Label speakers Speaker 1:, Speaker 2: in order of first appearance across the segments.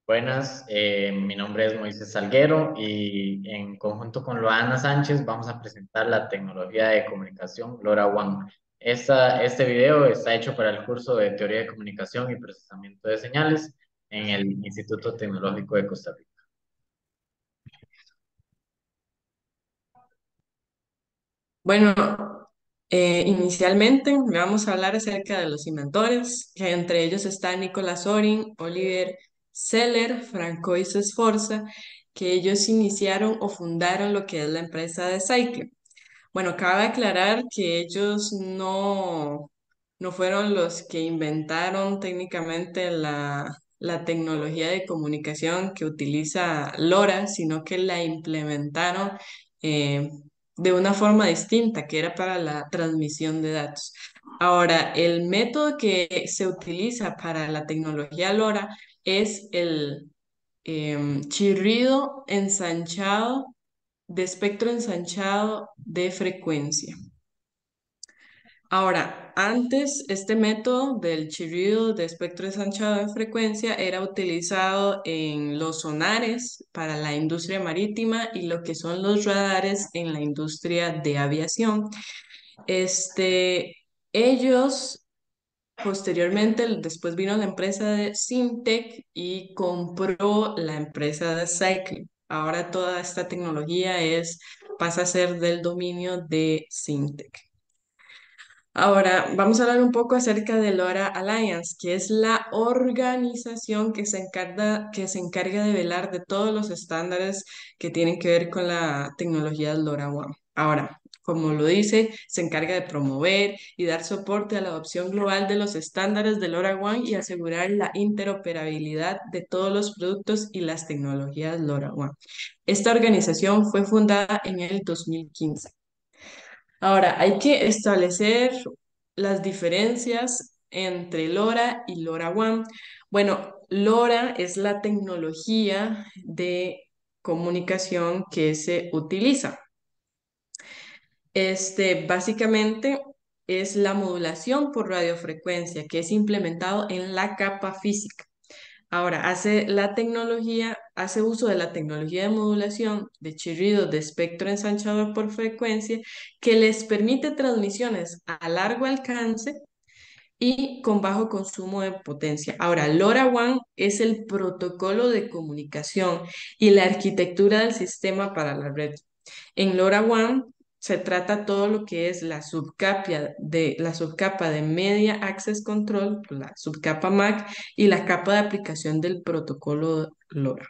Speaker 1: Buenas, mi nombre es Moisés Salguero y en conjunto con Loana Sánchez vamos a presentar la tecnología de comunicación LoRaWAN. Este video está hecho para el curso de Teoría de Comunicación y Procesamiento de Señales en el Instituto Tecnológico de Costa Rica.
Speaker 2: Bueno, inicialmente vamos a hablar acerca de los inventores, que entre ellos está Nicolas Oring, Oliver Seller, Francois Sforza, que ellos iniciaron o fundaron lo que es la empresa de Cycle. Bueno, cabe aclarar que ellos no fueron los que inventaron técnicamente la tecnología de comunicación que utiliza LoRa, sino que la implementaron eh, de una forma distinta, que era para la transmisión de datos. Ahora, el método que se utiliza para la tecnología LoRa es el chirrido ensanchado de espectro ensanchado de frecuencia. Ahora, antes este método del chirrido de espectro ensanchado de frecuencia era utilizado en los sonares para la industria marítima y lo que son los radares en la industria de aviación. Este, ellos posteriormente, después vino la empresa de Syntec y compró la empresa de Cycling. Ahora toda esta tecnología pasa a ser del dominio de Syntec. Ahora, vamos a hablar un poco acerca de LoRa Alliance, que es la organización que se encarga de velar de todos los estándares que tienen que ver con la tecnología LoRaWAN. Ahora, como lo dice, se encarga de promover y dar soporte a la adopción global de los estándares de LoRaWAN y asegurar la interoperabilidad de todos los productos y las tecnologías LoRaWAN. Esta organización fue fundada en el 2015. Ahora, hay que establecer las diferencias entre LoRa y LoRaWAN. Bueno, LoRa es la tecnología de comunicación que se utiliza. Básicamente es la modulación por radiofrecuencia que es implementado en la capa física. Ahora, hace uso de la tecnología de modulación de chirrido de espectro ensanchado por frecuencia que les permite transmisiones a largo alcance y con bajo consumo de potencia. Ahora, LoRaWAN es el protocolo de comunicación y la arquitectura del sistema para la red. En LoRaWAN se trata todo lo que es la subcapa de Media Access Control, la subcapa MAC y la capa de aplicación del protocolo LoRa.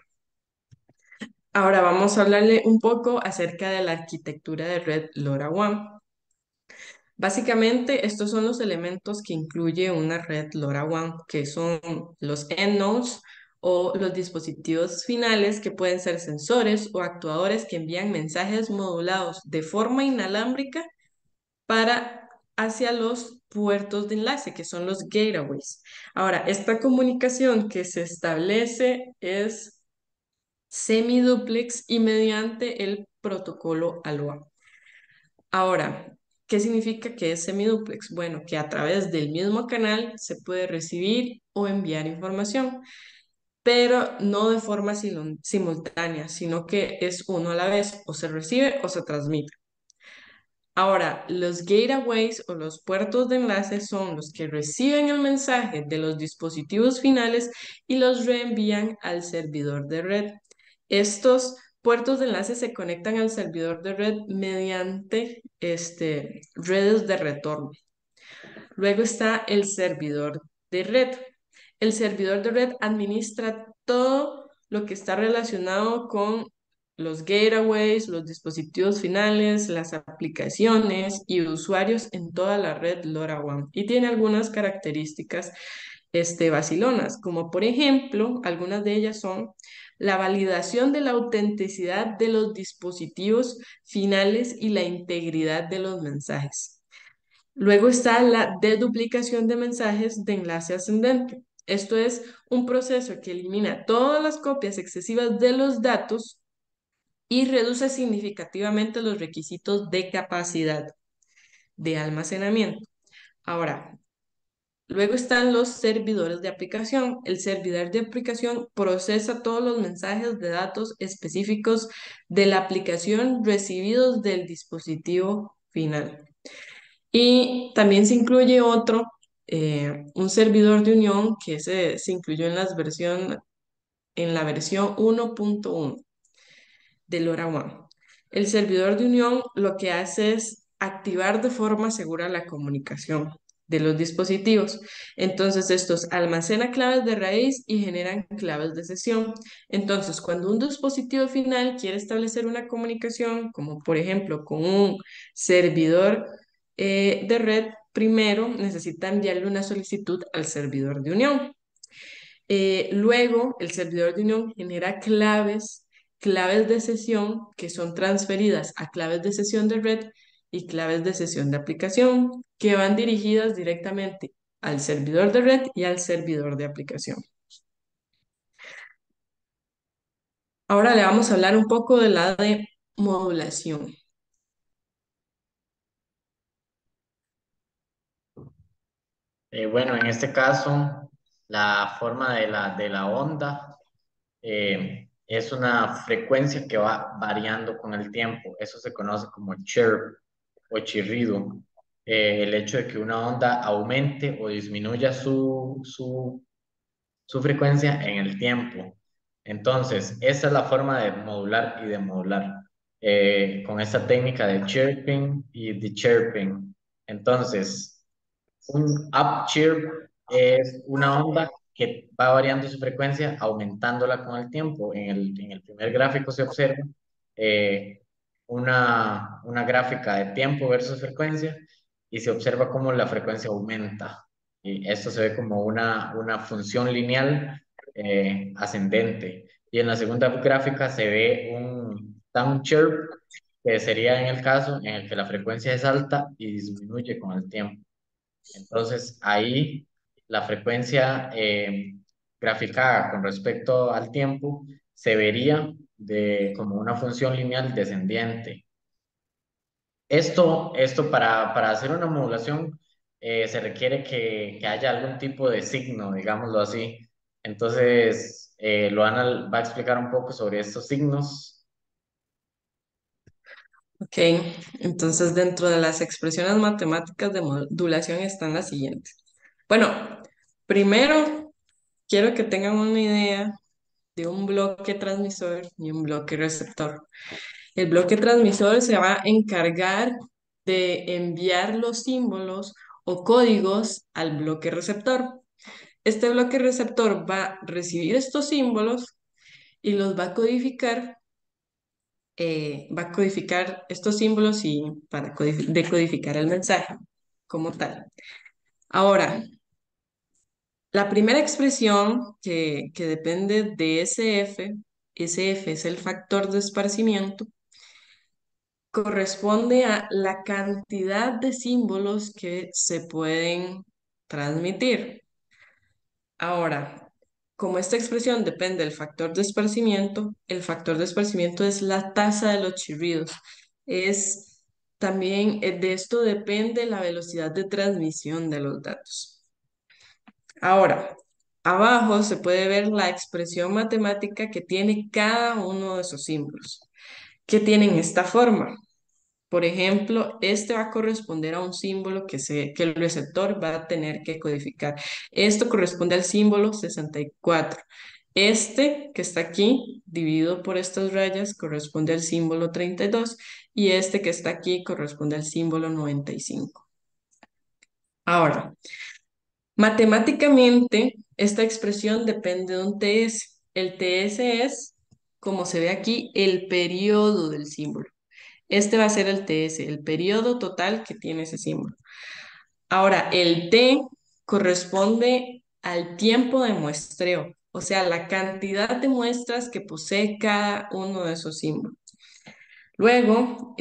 Speaker 2: Ahora vamos a hablarle un poco acerca de la arquitectura de red LoRaWAN. Básicamente, estos son los elementos que incluye una red LoRaWAN, que son los endnodes o los dispositivos finales que pueden ser sensores o actuadores que envían mensajes modulados de forma inalámbrica para hacia los puertos de enlace, que son los gateways. Ahora, esta comunicación que se establece es semiduplex y mediante el protocolo ALOA. Ahora, ¿qué significa que es semiduplex? Bueno, que a través del mismo canal se puede recibir o enviar información, pero no de forma simultánea, sino que es uno a la vez, o se recibe o se transmite. Ahora, los gateways o los puertos de enlace son los que reciben el mensaje de los dispositivos finales y los reenvían al servidor de red. Estos puertos de enlace se conectan al servidor de red mediante redes de retorno. Luego está el servidor de red. El servidor de red administra todo lo que está relacionado con los gateways, los dispositivos finales, las aplicaciones y usuarios en toda la red LoRaWAN. Y tiene algunas características vacilonas, como por ejemplo, algunas de ellas son la validación de la autenticidad de los dispositivos finales y la integridad de los mensajes. Luego está la deduplicación de mensajes de enlace ascendente. Esto es un proceso que elimina todas las copias excesivas de los datos y reduce significativamente los requisitos de capacidad de almacenamiento. Ahora, Luego están los servidores de aplicación. El servidor de aplicación procesa todos los mensajes de datos específicos de la aplicación recibidos del dispositivo final. Y también se incluye otro, un servidor de unión que se incluyó en la versión 1.1 de LoRaWAN. El servidor de unión lo que hace es activar de forma segura la comunicación de los dispositivos. Entonces, estos almacenan claves de raíz y generan claves de sesión. Entonces, cuando un dispositivo final quiere establecer una comunicación, como por ejemplo con un servidor de red, primero necesita enviarle una solicitud al servidor de unión. Luego, el servidor de unión genera claves de sesión que son transferidas a claves de sesión de red y claves de sesión de aplicación que van dirigidas directamente al servidor de red y al servidor de aplicación. Ahora le vamos a hablar un poco de la de modulación.
Speaker 1: Bueno, en este caso, la forma de la onda es una frecuencia que va variando con el tiempo. Eso se conoce como chirp o chirrido. El hecho de que una onda aumente o disminuya su frecuencia en el tiempo. Entonces, esa es la forma de modular y demodular con esta técnica de chirping y de chirping. Entonces, un upchirp es una onda que va variando su frecuencia, aumentándola con el tiempo. En el primer gráfico se observa eh, una gráfica de tiempo versus frecuencia y se observa cómo la frecuencia aumenta. Y esto se ve como una función lineal ascendente. Y en la segunda gráfica se ve un downchirp, que sería en el caso en el que la frecuencia es alta y disminuye con el tiempo. Entonces, ahí la frecuencia graficada con respecto al tiempo se vería como una función lineal descendiente. Esto para hacer una modulación se requiere que haya algún tipo de signo, digámoslo así. Entonces, Loana va a explicar un poco sobre estos signos.
Speaker 2: Ok, entonces dentro de las expresiones matemáticas de modulación están las siguientes. Bueno, primero quiero que tengan una idea de un bloque transmisor y un bloque receptor. El bloque transmisor se va a encargar de enviar los símbolos o códigos al bloque receptor. Este bloque receptor va a recibir estos símbolos y los va a codificar estos símbolos y para decodificar el mensaje como tal. Ahora, la primera expresión que depende de SF es el factor de esparcimiento, corresponde a la cantidad de símbolos que se pueden transmitir. Ahora, como esta expresión depende del factor de esparcimiento, el factor de esparcimiento es la tasa de los chirridos. Es también de esto depende la velocidad de transmisión de los datos. Ahora, abajo se puede ver la expresión matemática que tiene cada uno de esos símbolos, que tienen esta forma. Por ejemplo, este va a corresponder a un símbolo que el receptor va a tener que codificar. Esto corresponde al símbolo 64. Este que está aquí, dividido por estas rayas, corresponde al símbolo 32 y este que está aquí corresponde al símbolo 95. Ahora, matemáticamente, esta expresión depende de un TS. El TS es, como se ve aquí, el periodo del símbolo. Este va a ser el TS, el periodo total que tiene ese símbolo. Ahora, el T corresponde al tiempo de muestreo, o sea, la cantidad de muestras que posee cada uno de esos símbolos. Luego,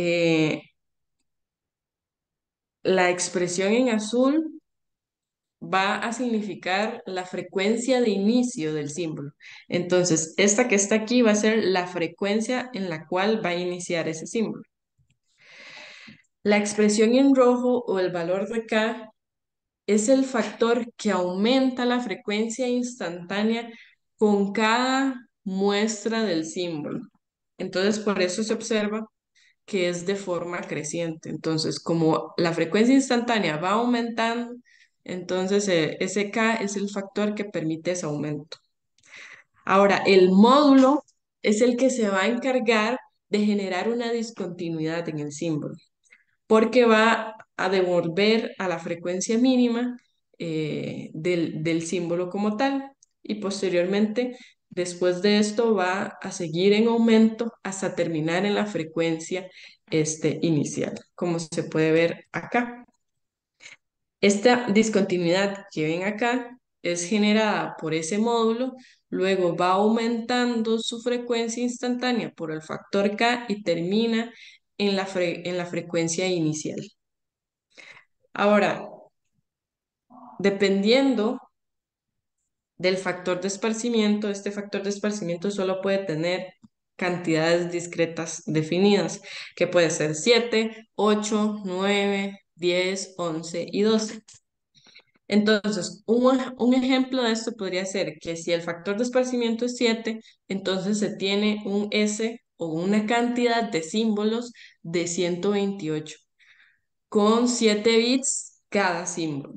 Speaker 2: la expresión en azul va a significar la frecuencia de inicio del símbolo. Entonces, esta que está aquí va a ser la frecuencia en la cual va a iniciar ese símbolo. La expresión en rojo o el valor de K es el factor que aumenta la frecuencia instantánea con cada muestra del símbolo. Entonces, por eso se observa que es de forma creciente. Entonces, como la frecuencia instantánea va aumentando, entonces ese K es el factor que permite ese aumento. Ahora, el módulo es el que se va a encargar de generar una discontinuidad en el símbolo, porque va a devolver a la frecuencia mínima del símbolo como tal y posteriormente, después de esto, va a seguir en aumento hasta terminar en la frecuencia inicial, como se puede ver acá. Esta discontinuidad que ven acá es generada por ese módulo, luego va aumentando su frecuencia instantánea por el factor K y termina en la frecuencia inicial. Ahora, dependiendo del factor de esparcimiento, este factor de esparcimiento solo puede tener cantidades discretas definidas, que puede ser 7, 8, 9, 10, 11 y 12. Entonces, un ejemplo de esto podría ser que si el factor de esparcimiento es 7, entonces se tiene un S o una cantidad de símbolos de 128 con 7 bits cada símbolo.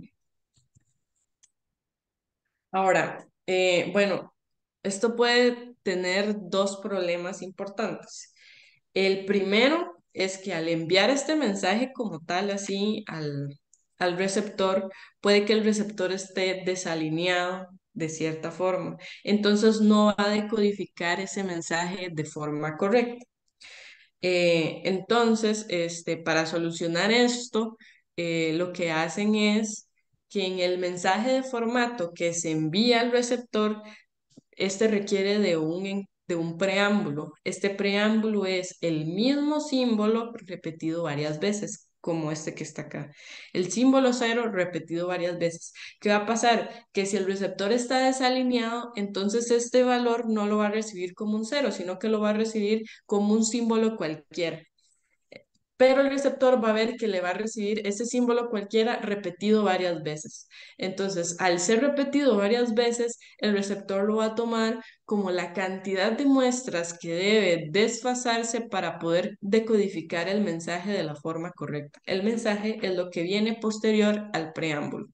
Speaker 2: Ahora, bueno, esto puede tener dos problemas importantes. El primero es que al enviar este mensaje como tal, así al receptor, puede que el receptor esté desalineado de cierta forma. Entonces no va a decodificar ese mensaje de forma correcta. Entonces, para solucionar esto, lo que hacen es que en el mensaje de formato que se envía al receptor, este requiere de un preámbulo. Este preámbulo es el mismo símbolo repetido varias veces, como este que está acá. El símbolo cero repetido varias veces. ¿Qué va a pasar? Que si el receptor está desalineado, entonces este valor no lo va a recibir como un cero, sino que lo va a recibir como un símbolo cualquiera, pero el receptor va a ver que le va a recibir ese símbolo cualquiera repetido varias veces. Entonces, al ser repetido varias veces, el receptor lo va a tomar como la cantidad de muestras que debe desfasarse para poder decodificar el mensaje de la forma correcta. El mensaje es lo que viene posterior al preámbulo.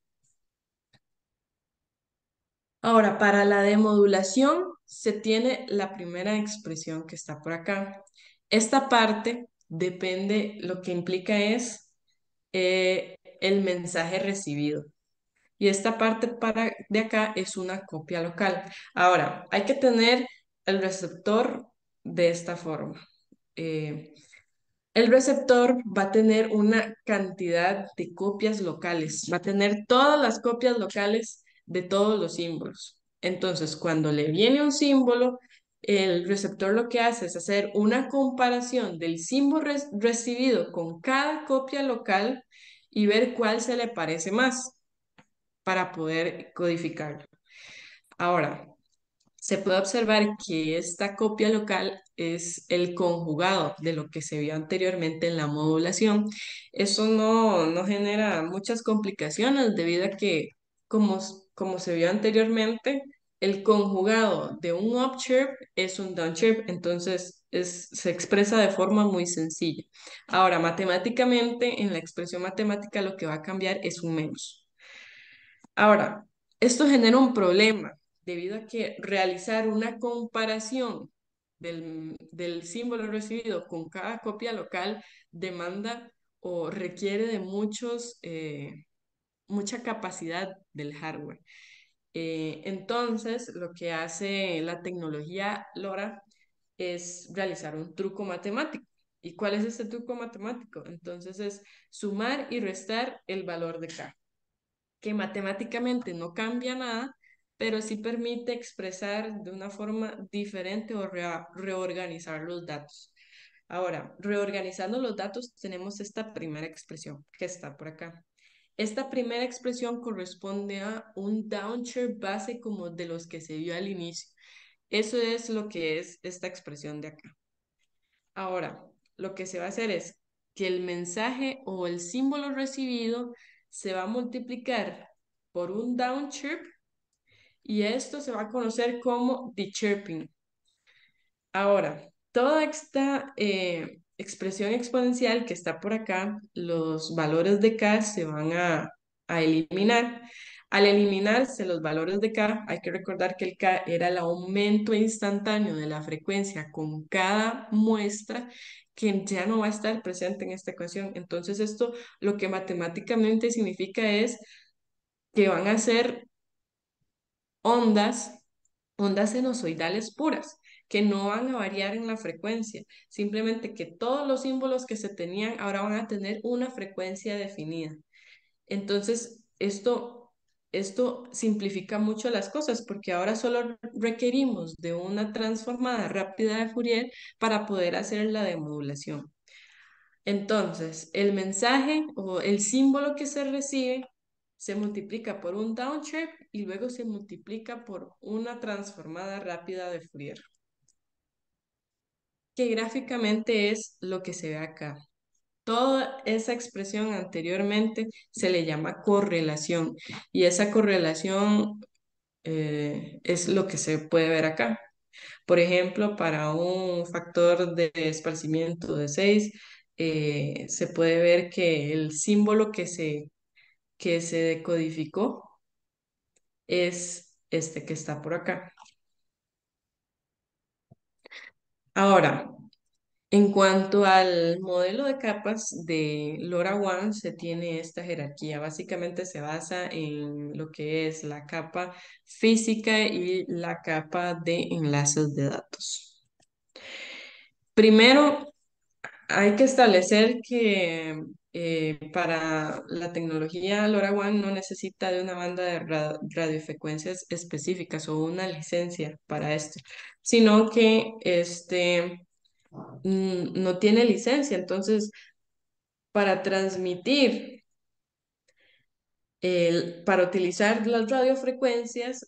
Speaker 2: Ahora, para la demodulación se tiene la primera expresión que está por acá. Esta parte depende, lo que implica es el mensaje recibido. Y esta parte de acá es una copia local. Ahora, hay que tener el receptor de esta forma. Eh, el receptor va a tener una cantidad de copias locales, va a tener todas las copias locales de todos los símbolos. Entonces, cuando le viene un símbolo, el receptor lo que hace es hacer una comparación del símbolo recibido con cada copia local y ver cuál se le parece más para poder codificarlo. Ahora, se puede observar que esta copia local es el conjugado de lo que se vio anteriormente en la modulación. Eso no genera muchas complicaciones debido a que, como se vio anteriormente, el conjugado de un upchirp es un downchirp, entonces se expresa de forma muy sencilla. Ahora, matemáticamente, en la expresión matemática lo que va a cambiar es un menos. Ahora, esto genera un problema debido a que realizar una comparación del símbolo recibido con cada copia local demanda o requiere de mucha capacidad del hardware. Entonces, lo que hace la tecnología LoRa es realizar un truco matemático. ¿Y cuál es ese truco matemático? Entonces es sumar y restar el valor de K, que matemáticamente no cambia nada, pero sí permite expresar de una forma diferente o reorganizar los datos. Ahora, reorganizando los datos, tenemos esta primera expresión que está por acá. Esta primera expresión corresponde a un downchirp base como de los que se vio al inicio. Eso es lo que es esta expresión de acá. Ahora, lo que se va a hacer es que el mensaje o el símbolo recibido se va a multiplicar por un downchirp y esto se va a conocer como dechirping. Ahora, toda esta expresión exponencial que está por acá, los valores de k se van a eliminar. Al eliminarse los valores de k, hay que recordar que el k era el aumento instantáneo de la frecuencia con cada muestra que ya no va a estar presente en esta ecuación. Entonces, esto lo que matemáticamente significa es que van a ser ondas, ondas sinusoidales puras, que no van a variar en la frecuencia, simplemente que todos los símbolos que se tenían ahora van a tener una frecuencia definida. Entonces, esto simplifica mucho las cosas porque ahora solo requerimos de una transformada rápida de Fourier para poder hacer la demodulación. Entonces, el mensaje o el símbolo que se recibe se multiplica por un downchirp y luego se multiplica por una transformada rápida de Fourier, que gráficamente es lo que se ve acá. Toda esa expresión anteriormente se le llama correlación y esa correlación es lo que se puede ver acá. Por ejemplo, para un factor de esparcimiento de 6, se puede ver que el símbolo que se decodificó es este que está por acá. Ahora, en cuanto al modelo de capas de LoRaWAN, se tiene esta jerarquía. Básicamente se basa en lo que es la capa física y la capa de enlaces de datos. Primero, hay que establecer que para la tecnología LoRaWAN no necesita de una banda de radiofrecuencias específicas o una licencia para esto, sino que no tiene licencia. Entonces, para transmitir, para utilizar las radiofrecuencias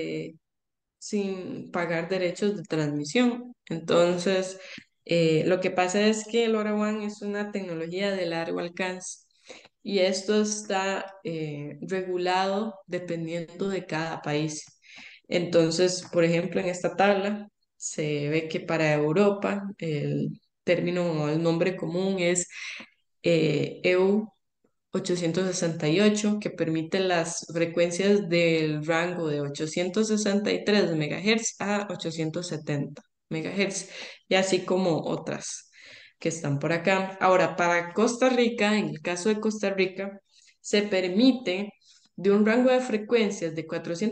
Speaker 2: sin pagar derechos de transmisión. Entonces, lo que pasa es que LoRaWAN es una tecnología de largo alcance y esto está regulado dependiendo de cada país. Entonces, por ejemplo, en esta tabla se ve que para Europa el término o el nombre común es EU 868, que permite las frecuencias del rango de 863 MHz a 870 MHz, y así como otras que están por acá. Ahora, para Costa Rica, en el caso de Costa Rica, se permite de un rango de frecuencias de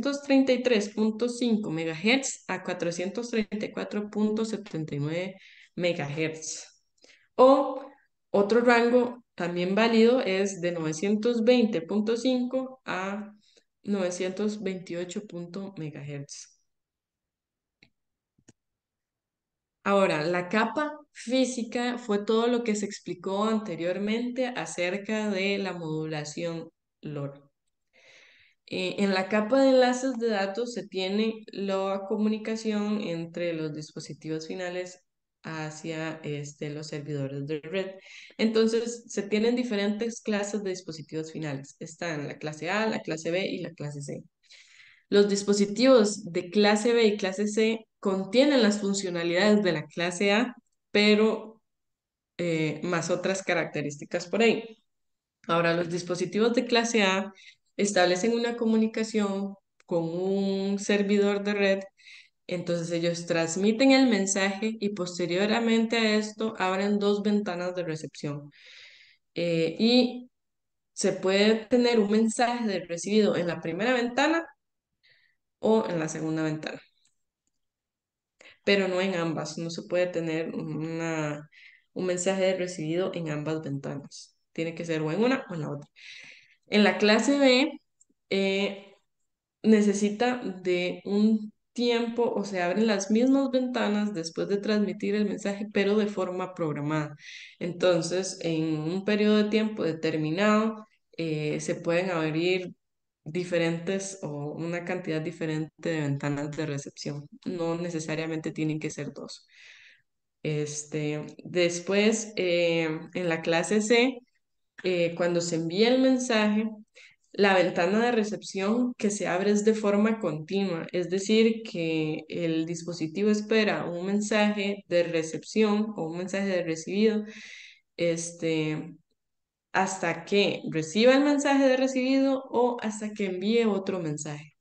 Speaker 2: 433.5 MHz a 434.79 MHz. O otro rango también válido es de 920.5 a 928 MHz. Ahora, la capa física fue todo lo que se explicó anteriormente acerca de la modulación LoRa. En la capa de enlaces de datos se tiene la comunicación entre los dispositivos finales hacia los servidores de red. Entonces, se tienen diferentes clases de dispositivos finales. Están la clase A, la clase B y la clase C. Los dispositivos de clase B y clase C contienen las funcionalidades de la clase A, pero más otras características por ahí. Ahora, los dispositivos de clase A establecen una comunicación con un servidor de red, entonces ellos transmiten el mensaje y posteriormente a esto abren dos ventanas de recepción. Y se puede tener un mensaje de recibido en la primera ventana o en la segunda ventana, pero no en ambas. No se puede tener un mensaje de recibido en ambas ventanas. Tiene que ser o en una o en la otra. En la clase B, eh, necesita de un tiempo o se abren las mismas ventanas después de transmitir el mensaje, pero de forma programada. Entonces, en un periodo de tiempo determinado, se pueden abrir diferentes o una cantidad diferente de ventanas de recepción. No necesariamente tienen que ser dos. Después, en la clase C, cuando se envía el mensaje, la ventana de recepción que se abre es de forma continua, es decir, que el dispositivo espera un mensaje de recepción o un mensaje de recibido, este, hasta que reciba el mensaje de recibido o hasta que envíe otro mensaje.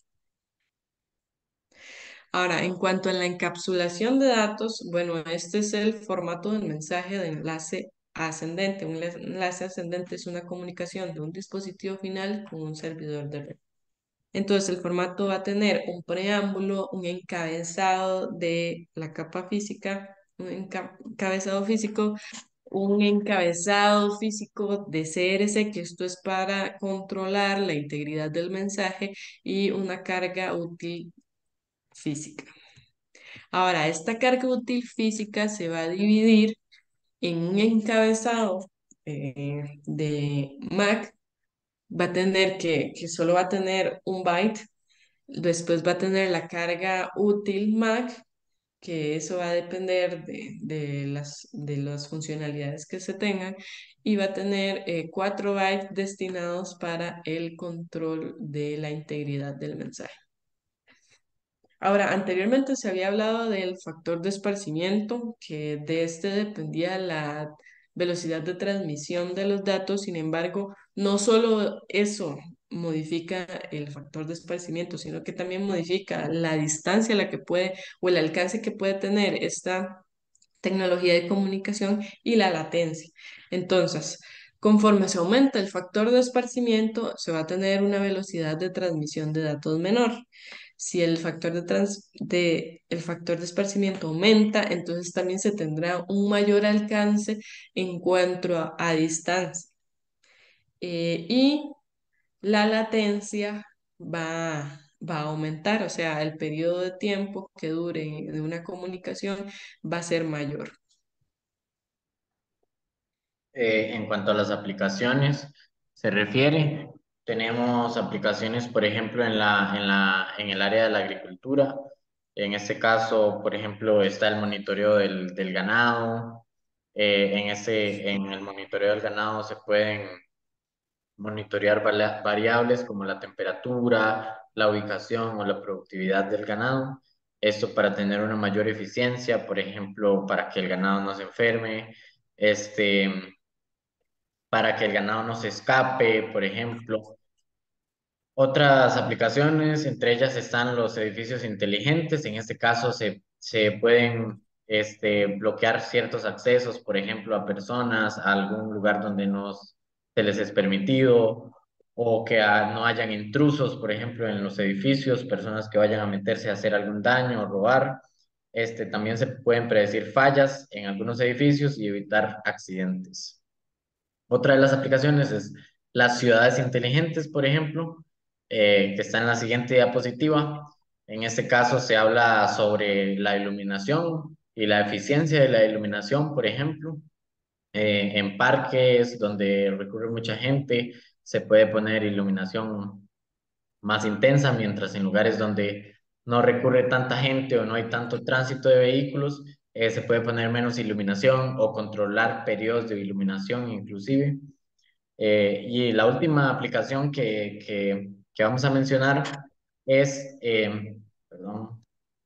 Speaker 2: Ahora, en cuanto a la encapsulación de datos, bueno, este es el formato del mensaje de enlace ascendente. Un enlace ascendente es una comunicación de un dispositivo final con un servidor de red. Entonces, el formato va a tener un preámbulo, un encabezado de la capa física, un encabezado físico, un encabezado físico de CRC, que esto es para controlar la integridad del mensaje, y una carga útil física. Ahora, esta carga útil física se va a dividir en un encabezado de MAC, va a tener que solo va a tener un byte. Después va a tener la carga útil MAC, que eso va a depender de las funcionalidades que se tengan, y va a tener 4 bytes destinados para el control de la integridad del mensaje. Ahora, anteriormente se había hablado del factor de esparcimiento, que de este dependía la velocidad de transmisión de los datos. Sin embargo, no solo eso modifica el factor de esparcimiento, sino que también modifica la distancia a la que puede o el alcance que puede tener esta tecnología de comunicación y la latencia. Entonces, conforme se aumenta el factor de esparcimiento, se va a tener una velocidad de transmisión de datos menor. Si el factor de esparcimiento aumenta, entonces también se tendrá un mayor alcance en cuanto a distancia. Y la latencia va a aumentar, o sea, el periodo de tiempo que dure de una comunicación va a ser mayor.
Speaker 1: En cuanto a las aplicaciones se refiere, tenemos aplicaciones, por ejemplo, en el área de la agricultura. En este caso, por ejemplo, está el monitoreo del ganado. En el monitoreo del ganado se pueden monitorear variables como la temperatura, la ubicación o la productividad del ganado. Esto para tener una mayor eficiencia, por ejemplo, para que el ganado no se enferme. Este, para que el ganado no se escape, por ejemplo. Otras aplicaciones, entre ellas están los edificios inteligentes. En este caso se pueden bloquear ciertos accesos, por ejemplo, a personas, a algún lugar donde no se les es permitido, o que no hayan intrusos, por ejemplo, en los edificios, personas que vayan a meterse a hacer algún daño o robar. También se pueden predecir fallas en algunos edificios y evitar accidentes. Otra de las aplicaciones es las ciudades inteligentes, por ejemplo, que está en la siguiente diapositiva. En este caso se habla sobre la iluminación y la eficiencia de la iluminación, por ejemplo. En parques donde recurre mucha gente, se puede poner iluminación más intensa, mientras en lugares donde no recurre tanta gente o no hay tanto tránsito de vehículos, se puede poner menos iluminación o controlar periodos de iluminación inclusive. Y la última aplicación que vamos a mencionar es, perdón,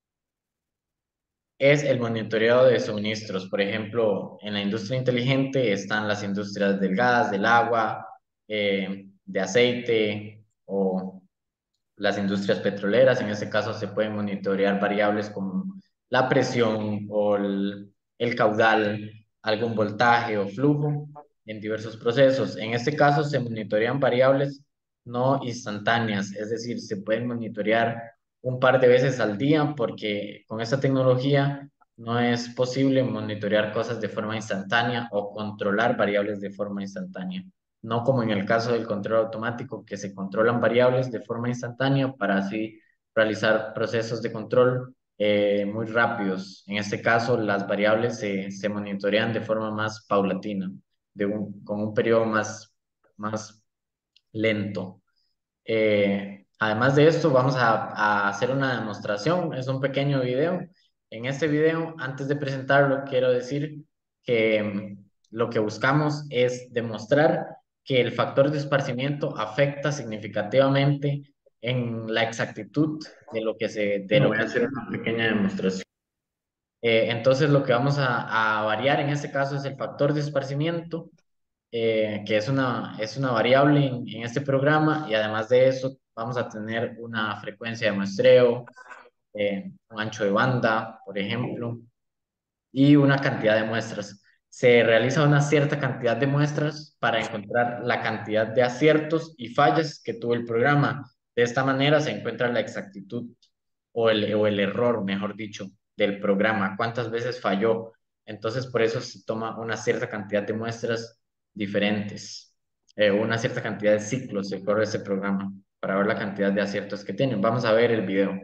Speaker 1: es el monitoreo de suministros. Por ejemplo, en la industria inteligente están las industrias del gas, del agua, de aceite o las industrias petroleras. En este caso se pueden monitorear variables como la presión o el caudal, algún voltaje o flujo en diversos procesos. En este caso se monitorean variables no instantáneas, es decir, se pueden monitorear un par de veces al día porque con esta tecnología no es posible monitorear cosas de forma instantánea o controlar variables de forma instantánea, no como en el caso del control automático, que se controlan variables de forma instantánea para así realizar procesos de control muy rápidos. En este caso, las variables se monitorean de forma más paulatina, con un periodo más lento. Además de esto, vamos a hacer una demostración, es un pequeño video. En este video, antes de presentarlo, quiero decir que lo que buscamos es demostrar que el factor de esparcimiento afecta significativamente en la exactitud de
Speaker 3: Bueno,
Speaker 1: lo
Speaker 3: voy a
Speaker 1: que
Speaker 3: hacer una pequeña demostración.
Speaker 1: entonces lo que vamos a variar en este caso es el factor de esparcimiento, que es una variable en este programa, y además de eso vamos a tener una frecuencia de muestreo, un ancho de banda, por ejemplo, y una cantidad de muestras. Se realiza una cierta cantidad de muestras para encontrar la cantidad de aciertos y fallas que tuvo el programa. De esta manera se encuentra la exactitud o el error, mejor dicho, del programa, cuántas veces falló. Entonces, por eso se toma una cierta cantidad de muestras diferentes, una cierta cantidad de ciclos se corre ese programa para ver la cantidad de aciertos que tiene. Vamos a ver el video.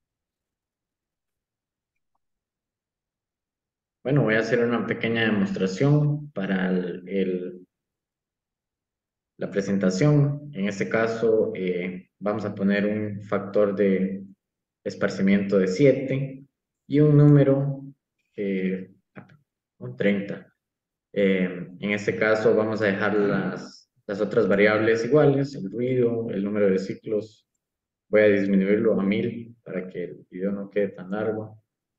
Speaker 3: Bueno, voy a hacer una pequeña demostración para la presentación. En este caso, vamos a poner un factor de esparcimiento de 7 y un número, eh, un 30. En este caso, vamos a dejar las otras variables iguales, el ruido, el número de ciclos. Voy a disminuirlo a 1000 para que el video no quede tan largo.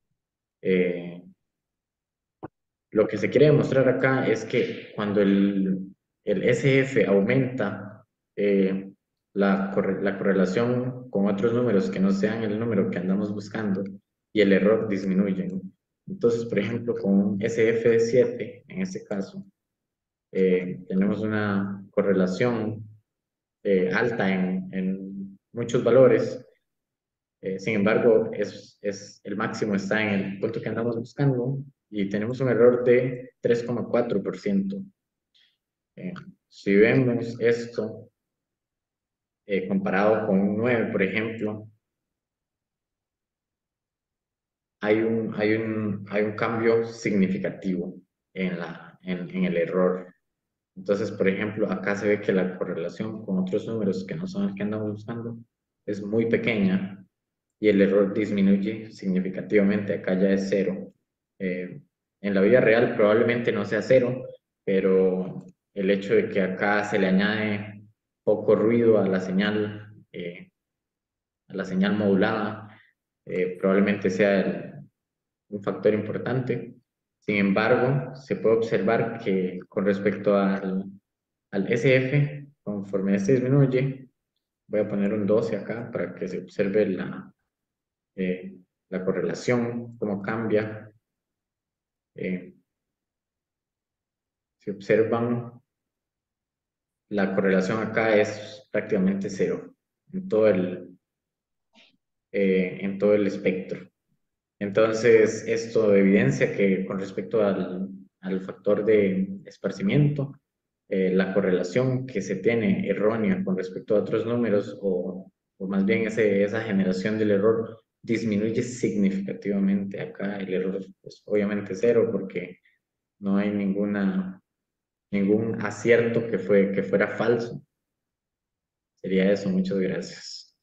Speaker 3: Lo que se quiere demostrar acá es que cuando el SF aumenta, la correlación con otros números que no sean el número que andamos buscando y el error disminuyen. Entonces, por ejemplo, con un SF de 7, en este caso, tenemos una correlación alta en muchos valores. Sin embargo, el máximo está en el punto que andamos buscando y tenemos un error de 3,4%. Eh, si vemos esto comparado con un 9, por ejemplo, hay un cambio significativo en el error. Entonces, por ejemplo, acá se ve que la correlación con otros números que no son el que andamos buscando es muy pequeña y el error disminuye significativamente. Acá ya es cero. En la vida real probablemente no sea cero, pero el hecho de que acá se le añade poco ruido a la señal modulada, probablemente sea un factor importante. Sin embargo, se puede observar que con respecto al SF, conforme este disminuye, voy a poner un 12 acá para que se observe eh, la correlación, cómo cambia. Si observan, la correlación acá es prácticamente cero en todo el espectro. Entonces, esto evidencia que con respecto al factor de esparcimiento, la correlación que se tiene errónea con respecto a otros números, o más bien esa generación del error, disminuye significativamente. Acá el error es obviamente cero porque no hay ningún acierto que fuera falso. Sería eso, muchas gracias.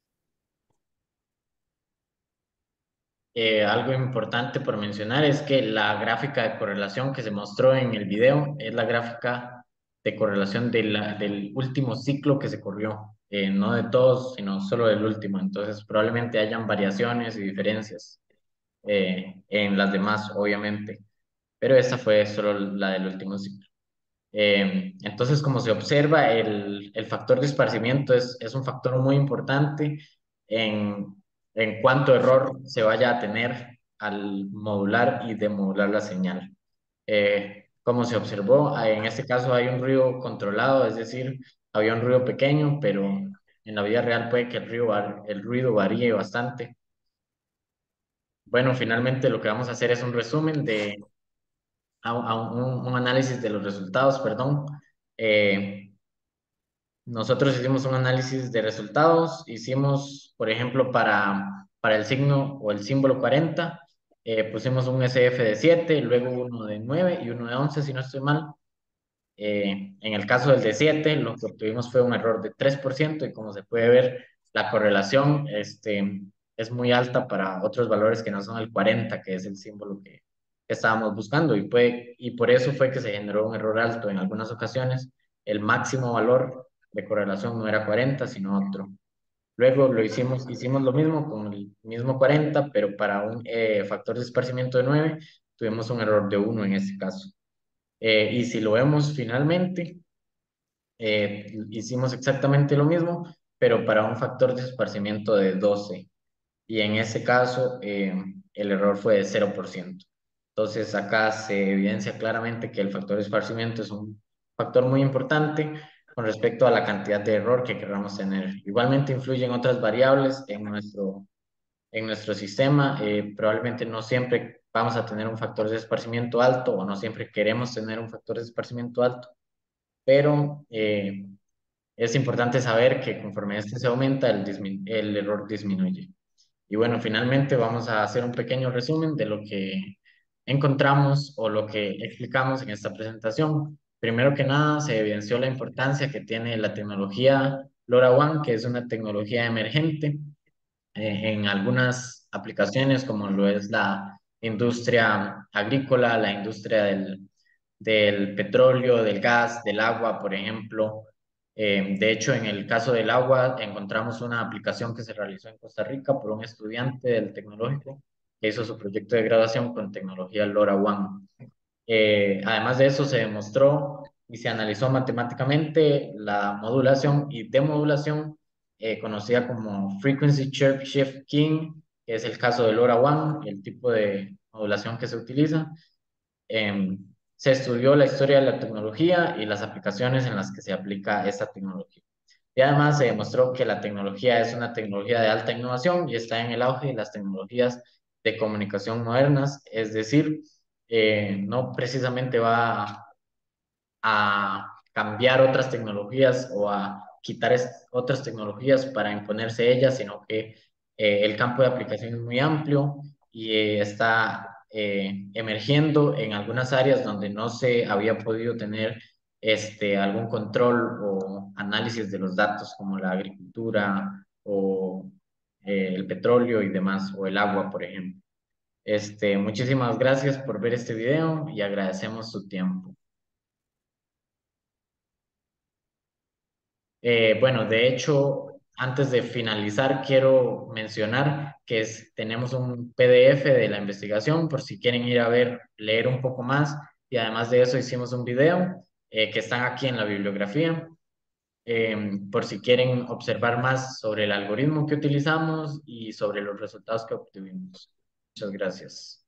Speaker 1: Algo importante por mencionar es que la gráfica de correlación que se mostró en el video es la gráfica de correlación del último ciclo que se corrió, no de todos, sino solo del último. Entonces, probablemente hayan variaciones y diferencias en las demás, obviamente, pero esta fue solo la del último ciclo. Entonces, como se observa, el factor de esparcimiento es un factor muy importante en, en cuánto error se vaya a tener al modular y demodular la señal. Como se observó, en este caso hay un ruido controlado, es decir, había un ruido pequeño, pero en la vida real puede que el ruido varíe bastante. Bueno, finalmente lo que vamos a hacer es un resumen un análisis de los resultados, perdón. Eh, Nosotros hicimos un análisis de resultados, hicimos, por ejemplo, para el signo o el símbolo 40, pusimos un SF de 7, luego uno de 9 y uno de 11, si no estoy mal. En el caso del de 7, lo que obtuvimos fue un error de 3% y como se puede ver, la correlación es muy alta para otros valores que no son el 40, que es el símbolo que estábamos buscando y por eso fue que se generó un error alto en algunas ocasiones el máximo valor de correlación no era 40, sino otro. Luego hicimos lo mismo con el mismo 40, pero para un factor de esparcimiento de 9 tuvimos un error de 1 en este caso. Y si lo vemos finalmente, hicimos exactamente lo mismo, pero para un factor de esparcimiento de 12. Y en ese caso, el error fue de 0%. Entonces, acá se evidencia claramente que el factor de esparcimiento es un factor muy importante con respecto a la cantidad de error que queramos tener. Igualmente influyen otras variables en nuestro sistema. Probablemente no siempre vamos a tener un factor de esparcimiento alto o no siempre queremos tener un factor de esparcimiento alto, pero es importante saber que conforme este se aumenta, el error disminuye. Y bueno, finalmente vamos a hacer un pequeño resumen de lo que encontramos o lo que explicamos en esta presentación. Primero que nada, se evidenció la importancia que tiene la tecnología LoRaWAN, que es una tecnología emergente en algunas aplicaciones como lo es la industria agrícola, la industria del petróleo, del gas, del agua, por ejemplo. De hecho, en el caso del agua, encontramos una aplicación que se realizó en Costa Rica por un estudiante del tecnológico que hizo su proyecto de graduación con tecnología LoRaWAN. Además de eso, se demostró y se analizó matemáticamente la modulación y demodulación, conocida como Frequency Shift Keying, que es el caso del LoRaWAN, el tipo de modulación que se utiliza. Se estudió la historia de la tecnología y las aplicaciones en las que se aplica esta tecnología. Y además se demostró que la tecnología es una tecnología de alta innovación y está en el auge de las tecnologías de comunicación modernas, es decir, no precisamente va a cambiar otras tecnologías o a quitar otras tecnologías para imponerse ellas, sino que el campo de aplicación es muy amplio y está emergiendo en algunas áreas donde no se había podido tener algún control o análisis de los datos, como la agricultura o el petróleo y demás, o el agua, por ejemplo. Muchísimas gracias por ver este video y agradecemos su tiempo. Bueno, de hecho, antes de finalizar, quiero mencionar que tenemos un PDF de la investigación por si quieren ir a ver, leer un poco más. Y además de eso, hicimos un video que están aquí en la bibliografía, por si quieren observar más sobre el algoritmo que utilizamos y sobre los resultados que obtuvimos. Muchas gracias.